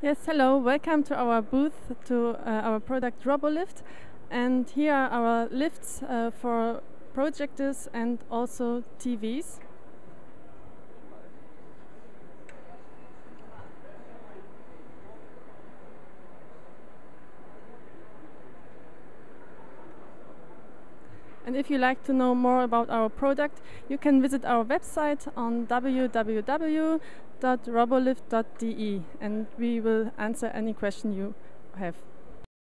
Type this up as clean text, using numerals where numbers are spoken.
Yes, hello, welcome to our booth, to our product Robolift. And here are our lifts for projectors and also TVs. And if you like to know more about our product, you can visit our website on www.robolift.de and we will answer any question you have.